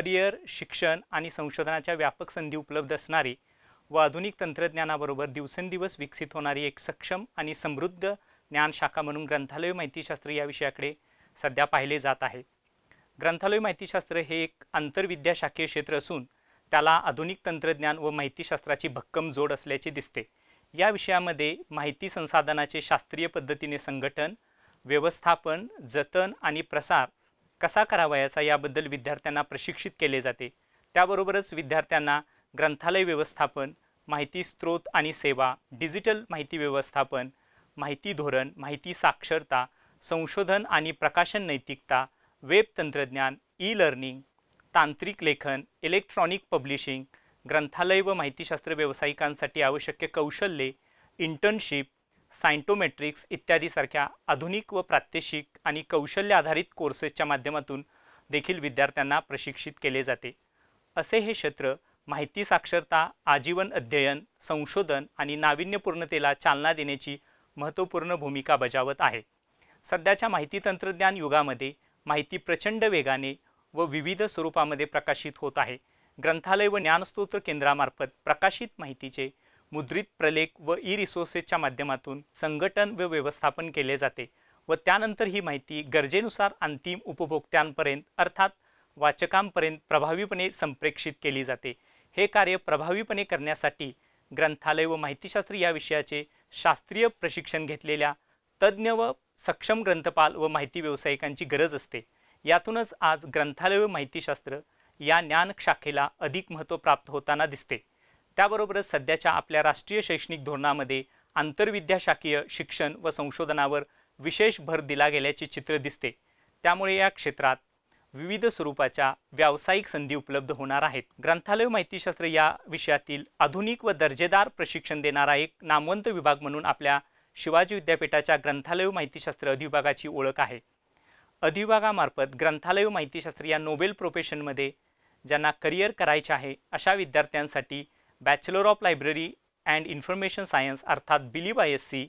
Career, शिक्षण आणि संशोधनाच्या व्यापक संधी उपलब्ध असणारी व आधुनिक तंत्रज्ञानाबरोबर दिवसेंदिवस विकसित होणारी एक सक्षम आणि समृद्ध ज्ञानशाखा म्हणून ग्रंथालय माहितीशास्त्र या विषयाकडे सध्या पाहिले जात आहे। ग्रंथालय माहितीशास्त्र हे एक आंतरविद्याशाखीय क्षेत्र असून त्याला आधुनिक तंत्रज्ञान व माहितीशास्त्राची भक्कम जोड असल्याचे दिसते। या विषयामध्ये माहिती संसाधनाचे शास्त्रीय पद्धतीने संघटन, व्यवस्थापन, जतन आणि प्रसार कसा करावयाचा याबद्दल विद्यार्थ्यांना प्रशिक्षित केले जाते। त्याबरोबरच विद्यार्थ्यांना ग्रंथालय व्यवस्थापन, माहिती स्रोत आणि सेवा, डिजिटल माहिती व्यवस्थापन, माहिती धोरण, माहिती साक्षरता, संशोधन आणि प्रकाशन नैतिकता, वेब तंत्रज्ञान, ई-लर्निंग, तांत्रिक लेखन, इलेक्ट्रॉनिक पब्लिशिंग, ग्रंथालय व माहितीशास्त्र व्यावसायिकांसाठी आवश्यक कौशल्ये, इंटर्नशिप, सायंटोमेट्रिक्स इत्यादी सारख्या आधुनिक व प्रात्यक्षिक आणि कौशल्य आधारित कोर्सेसच्या माध्यमातून देखील विद्यार्थ्यांना प्रशिक्षित केले जाते। असे हे क्षेत्र माहिती साक्षरता, आजीवन अध्ययन, संशोधन आणि नाविन्यपूर्णतेला चालना देण्याची महत्त्वपूर्ण भूमिका बजावत आहे। सध्याच्या माहिती तंत्रज्ञान युगामध्ये माहिती प्रचंड वेगाने व विविध स्वरूपामध्ये प्रकाशित होत आहे। ग्रंथालय व ज्ञानस्रोत केंद्रामार्फत प्रकाशित माहितीचे मुद्रित प्रलेख व ई-रिसोर्सेसच्या माध्यमातून संघटन व व्यवस्थापन केले जाते व त्यानंतर ही माहिती गरजेनुसार अंतिम उपभोक्त्यांपर्यंत अर्थात वाचकांपर्यंत प्रभावीपणे संप्रेषित केली जाते। हे कार्य प्रभावीपणे करण्यासाठी ग्रंथालय व माहितीशास्त्र या विषयाचे शास्त्रीय प्रशिक्षण घेतलेल्या तज्ज्ञ व सक्षम ग्रंथपाल व माहिती व्यावसायिकांची गरज असते। यातूनच आज ग्रंथालय व माहितीशास्त्र या ज्ञान शाखेला अधिक महत्त्व प्राप्त होताना दिसते। त्याबरोबरच सध्याच्या आपल्या राष्ट्रीय शैक्षणिक धोरणामध्ये आंतरविद्याशाखीय शिक्षण व संशोधनावर विशेष भर दिला गेल्याचे चित्र दिसते। त्यामुळे या क्षेत्रात विविध स्वरूपाच्या व्यावसायिक संधी उपलब्ध होणार आहेत। ग्रंथालय माहितीशास्त्र या विषयातील आधुनिक व दर्जेदार प्रशिक्षण देणारा एक नामवंत विभाग म्हणून आपल्या शिवाजी विद्यापीठाच्या ग्रंथालय माहितीशास्त्र अधिविभागाची ओळख आहे। अधिविभागामार्फत ग्रंथालय माहितीशास्त्र या नोबेल प्रोफेशनमध्ये ज्यांना करिअर करायचे आहे अशा विद्यार्थ्यांसाठी bachelor of library and information science अर्थात BLib-ISc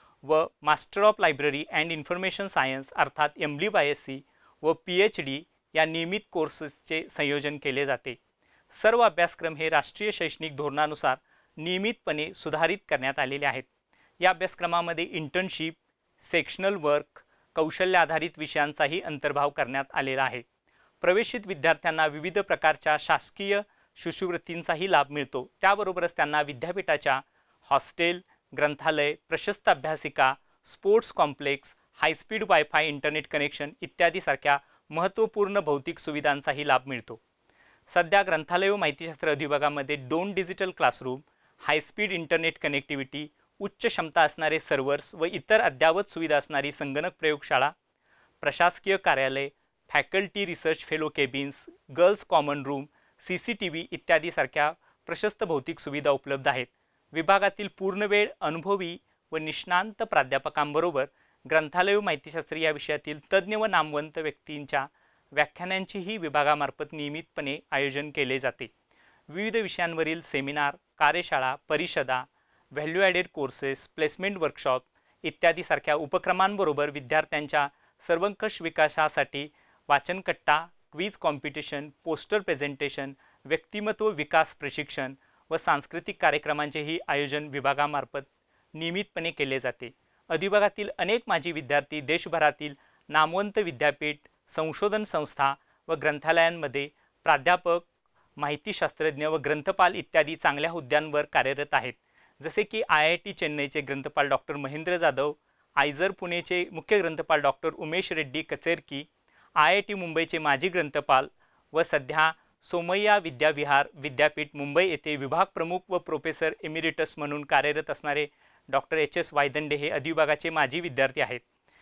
व master of library and information science अर्थात MLib-ISc व PhD या नियमित कोर्सेसचे संयोजन केले जाते। सर्व अभ्यासक्रम हे राष्ट्रीय शैक्षणिक धोरणानुसार नियमितपणे सुधारित करण्यात आलेले आहेत। या अभ्यासक्रमामध्ये इंटर्नशिप, सेक्शनल वर्क, कौशल्य आधारित विषयांचाही अंतर्भाव करण्यात आलेला आहे। प्रवेशित विद्यार्थ्यांना विविध प्रकारच्या शासकीय शिष्यवृत्तींचाही लाभ मिळतो। त्याबरोबरच त्यांना विद्यापीठाच्या हॉस्टेल, ग्रंथालय, प्रशस्त अभ्यासिका, sports complex, high speed wifi internet connection इत्यादी सारख्या महत्त्वपूर्ण भौतिक सुविधांचाही लाभ मिळतो। सध्या ग्रंथालय व माहितीशास्त्र अधिविभागामध्ये 2 digital classroom, high speed internet connectivity, उच्च क्षमता असणारे सर्व्हर्स व इतर अद्ययावत सुविधा असणारी संगणक प्रयोगशाळा, प्रशासकीय कार्यालय, faculty research fellow cabins, girls common room, CCTV इत्यादी सारख्या प्रशस्त भौतिक सुविधा उपलब्ध आहेत। विभागातील पूर्णवेळ अनुभवी व निष्णांत प्राध्यापकांबरोबर ग्रंथालय व माहितीशास्त्र या विषयातील तज्ज्ञ व नामवंत व्यक्तींच्या व्याख्यानांचीही विभागामार्फत नियमितपणे आयोजन केले जाते। विविध विषयांवरील सेमिनार, कार्यशाळा, परिषदा, value added courses, placement workshop इत्यादी सारख्या उपक्रमांबरोबर विद्यार्थ्यांच्या सर्वंकष विकासासाठी वाचनकट्टा, क्विज कॉम्पिटिशन, पोस्टर प्रेझेंटेशन, व्यक्तिमत्व विकास प्रशिक्षण व सांस्कृतिक कार्यक्रमांचेही आयोजन विभागामार्फत नियमितपणे केले जाते। अधिविभागातील अनेक माजी विद्यार्थी देशभरातील नामवंत विद्यापीठ, संशोधन संस्था व ग्रंथालयांमध्ये प्राध्यापक, माहितीशास्त्रज्ञ व ग्रंथपाल इत्यादी चांगल्या हुद्द्यांवर कार्यरत आहेत। जसे की IIT चेन्नईचे ग्रंथपाल डॉक्टर महेंद्र जाधव, आयझर पुणेचे मुख्य ग्रंथपाल डॉक्टर उमेश रेड्डी कचेरकी, IIT मुंबईचे माजी ग्रंथपाल व सध्या सोमय्या विद्याविहार विद्यापीठ मुंबई येथे विभाग प्रमुख व प्रोफेसर एमिरिटस म्हणून कार्यरत असणारे डॉक्टर HS वायदंडे हे अधिविभागाचे माजी विद्यार्थी आहेत।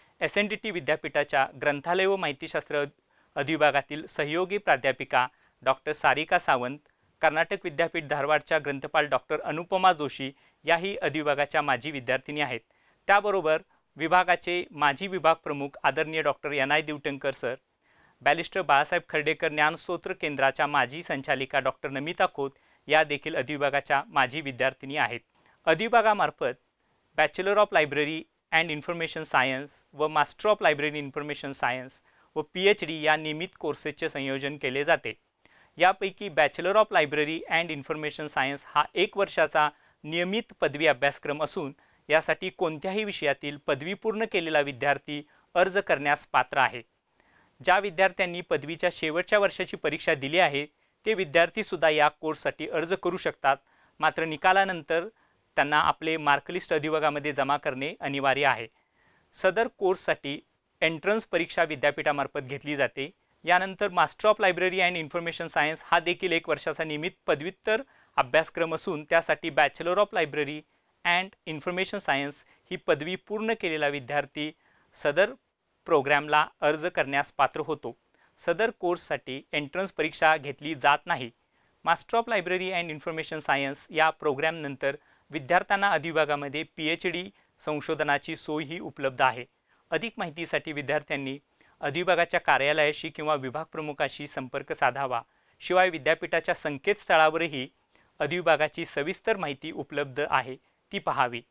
SNDT विद्यापीठाच्या ग्रंथालय व माहितीशास्त्र अधिविभागातील सहयोगी प्राध्यापिका डॉक्टर सारिका सावंत, कर्नाटक विद्यापीठ धारवाडच्या ग्रंथपाल डॉक्टर अनुपमा जोशी याही अधिविभागाच्या माजी विद्यार्थिनी आहेत। त्याबरोबर विभागाचे माजी विभाग प्रमुख आदरणीय doctor NI Divtankar sir, barrister Balasaheb Khardekar ज्ञानस्रोत केंद्राच्या माजी संचालिका डॉक्टर नमिता खोत या देखील अधिविभागाच्या माजी विद्यार्थिनी आहेत। अधिविभागामार्फत bachelor of library and information science व master of library information science व PhD या नियमित कोर्सेसचे संयोजन केले जाते। यापैकी bachelor of library and information science हा 1 वर्षाचा नियमित पदवी अभ्यासक्रम असून यासाठी कोणत्याही विषयातील पदवी पूर्ण केलेला विद्यार्थी अर्ज करण्यास पात्र आहे। ज्या विद्यार्थ्यांनी पदवीच्या शेवटच्या वर्षाची परीक्षा दिली आहे ते विद्यार्थीसुद्धा या कोर्ससाठी अर्ज करू शकतात, मात्र निकालानंतर त्यांना आपले मार्कलिस्ट अधिविभागामध्ये जमा करणे अनिवार्य आहे। सदर कोर्ससाठी एंट्रन्स परीक्षा विद्यापीठामार्फत घेतली जाते। यानंतर master of library and information science हा देखील 1 वर्षाचा नियमित पदव्युत्तर अभ्यासक्रम असून त्यासाठी bachelor of library and information science ही पदवी पूर्ण केलेला विद्यार्थी सदर प्रोग्रामला अर्ज करण्यास पात्र होतो। सदर कोर्ससाठी एंट्रन्स परीक्षा घेतली जात नाही। Master of library and information science या प्रोग्रामनंतर विद्यार्थ्यांना अधिविभागामध्ये PhD संशोधनाची सोयही उपलब्ध आहे। अधिक माहितीसाठी विद्यार्थ्यांनी अधिविभागाच्या कार्यालयाशी किंवा विभाग प्रमुखाशी संपर्क साधावा। शिवाय विद्यापीठाच्या संकेतस्थळावरही अधिविभागाची सविस्तर माहिती उपलब्ध आहे, ती पाहावी।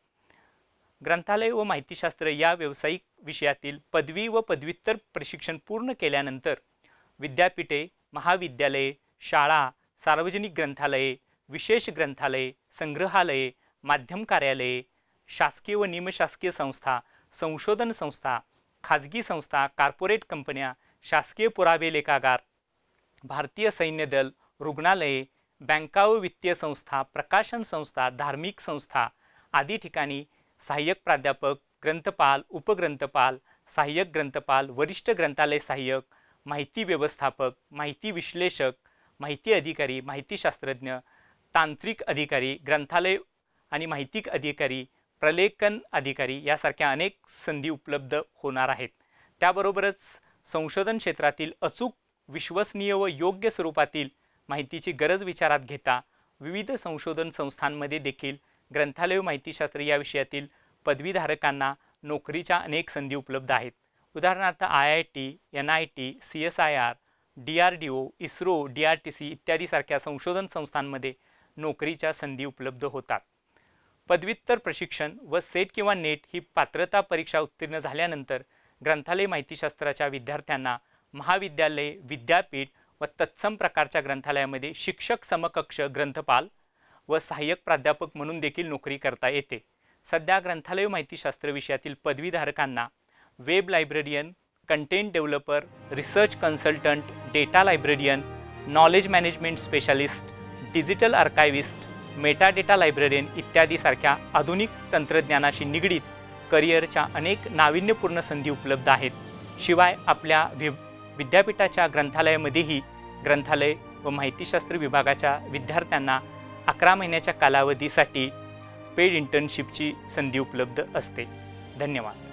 ग्रंथालय व माहितीशास्त्र या व्यावसायिक विषयातील पदवी व पदव्युत्तर प्रशिक्षण पूर्ण केल्यानंतर विद्यापीठे, महाविद्यालये, शाळा, सार्वजनिक ग्रंथालये, विशेष ग्रंथालये, संग्रहालये, माध्यम कार्यालये, शासकीय व निमशासकीय संस्था, संशोधन संस्था, खाजगी संस्था, कॉर्पोरेट कंपन्या, शासकीय पुरावे लेखागार, भारतीय सैन्य दल, रुग्णालये, बँका व वित्तीय संस्था, प्रकाशन संस्था, धार्मिक संस्था आदी ठिकाणी सहाय्यक प्राध्यापक, ग्रंथपाल, उपग्रंथपाल, सहाय्यक ग्रंथपाल, वरिष्ठ ग्रंथालय सहाय्यक, माहिती व्यवस्थापक, माहिती विश्लेषक, माहिती अधिकारी, माहितीशास्त्रज्ञ, तांत्रिक अधिकारी, ग्रंथालय आणि माहिती अधिकारी, प्रलेखन अधिकारी यासारख्या अनेक संधी उपलब्ध होणार आहेत। त्याबरोबरच संशोधन क्षेत्रातील अचूक, विश्वसनीय व योग्य स्वरूपातील माहितीची गरज विचारात घेता विविध संशोधन संस्थांमध्ये देखील ग्रंथालय व माहितीशास्त्र या विषयातील पदवीधारकांना नोकरीच्या अनेक संधी उपलब्ध आहेत। उदाहरणार्थ IIT, NIT, CSIR, DRDO, ISRO, DRTC इत्यादी सारख्या संशोधन संस्थांमध्ये नोकरीच्या संधी उपलब्ध होतात। पदव्युत्तर प्रशिक्षण व सेट किंवा नेट ही पात्रता परीक्षा उत्तीर्ण झाल्यानंतर ग्रंथालय माहितीशास्त्राच्या विद्यार्थ्यांना महाविद्यालय, विद्यापीठ व तत्सम प्रकारच्या ग्रंथालयामध्ये शिक्षक समकक्ष ग्रंथपाल व सहाय्यक प्राध्यापक म्हणून देखील नोकरी करता येते। सध्या ग्रंथालय माहितीशास्त्र विषयातील पदवीधारकांना web librarian, content developer, research consultant, data librarian, knowledge management specialist, digital archivist, metadata librarian इत्यादी सारख्या आधुनिक तंत्रज्ञानाशी निगडीत करिअरच्या अनेक नाविन्यपूर्ण संधी उपलब्ध आहेत। शिवाय आपल्या विद्यापीठाच्या ग्रंथालयामध्येही ग्रंथालय व माहितीशास्त्र विभागाच्या विद्यार्थ्यांना 11 महिन्याच्या कालावधीसाठी पेड इंटर्नशिपची संधी उपलब्ध असते। धन्यवाद।